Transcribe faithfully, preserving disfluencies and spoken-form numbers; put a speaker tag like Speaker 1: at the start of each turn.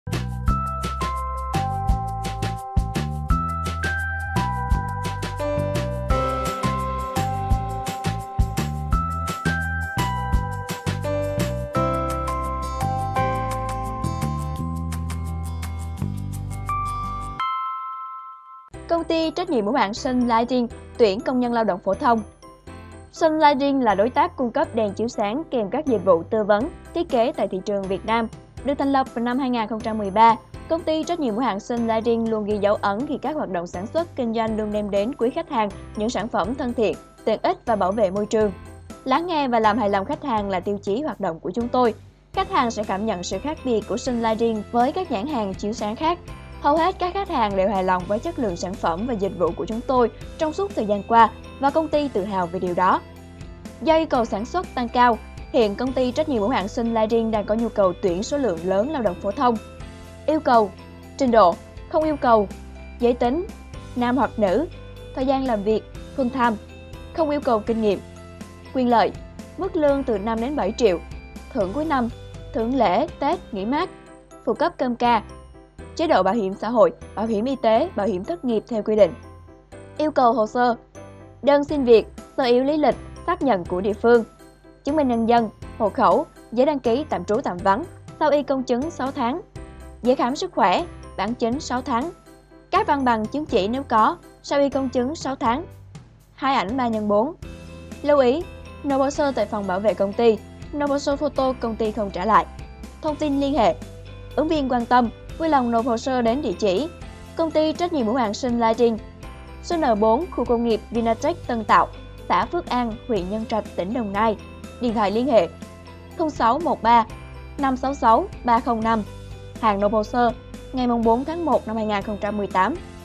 Speaker 1: Công ty trách nhiệm hữu hạn Sun Lighting tuyển công nhân lao động phổ thông. Sun Lighting là đối tác cung cấp đèn chiếu sáng kèm các dịch vụ tư vấn, thiết kế tại thị trường Việt Nam. Được thành lập vào năm hai nghìn không trăm mười ba, công ty trách nhiệm hữu hạn Sun Lighting luôn ghi dấu ấn khi các hoạt động sản xuất kinh doanh luôn đem đến quý khách hàng những sản phẩm thân thiện, tiện ích và bảo vệ môi trường. Lắng nghe và làm hài lòng khách hàng là tiêu chí hoạt động của chúng tôi. Khách hàng sẽ cảm nhận sự khác biệt của Sun Lighting với các nhãn hàng chiếu sáng khác. Hầu hết các khách hàng đều hài lòng với chất lượng sản phẩm và dịch vụ của chúng tôi trong suốt thời gian qua và công ty tự hào về điều đó. Do yêu cầu sản xuất tăng cao, hiện công ty trách nhiệm hữu hạn Sun Lighting đang có nhu cầu tuyển số lượng lớn lao động phổ thông. Yêu cầu: trình độ, không yêu cầu, giới tính, nam hoặc nữ, thời gian làm việc, full time, không yêu cầu kinh nghiệm. Quyền lợi: mức lương từ năm đến bảy triệu, thưởng cuối năm, thưởng lễ, Tết, nghỉ mát, phụ cấp cơm ca, chế độ bảo hiểm xã hội, bảo hiểm y tế, bảo hiểm thất nghiệp theo quy định. Yêu cầu hồ sơ: đơn xin việc, sơ yếu lý lịch, xác nhận của địa phương, chứng minh nhân dân, hộ khẩu, giấy đăng ký tạm trú tạm vắng, sau y công chứng sáu tháng, giấy khám sức khỏe, bản chính sáu tháng, các văn bằng chứng chỉ nếu có, sau y công chứng sáu tháng, hai ảnh ba nhân bốn. Lưu ý: nộp hồ sơ tại phòng bảo vệ công ty, nộp hồ sơ photo công ty không trả lại. Thông tin liên hệ: ứng viên quan tâm vui lòng nộp hồ sơ đến địa chỉ công ty trách nhiệm hữu hạn Sun Lighting, số N bốn, khu công nghiệp Vinatech Tân Tạo, xã Phước An, huyện Nhân Trạch, tỉnh Đồng Nai. Điện thoại liên hệ không sáu một ba năm sáu sáu ba không năm. Hàng nộp hồ sơ ngày bốn tháng một năm hai nghìn không trăm mười tám.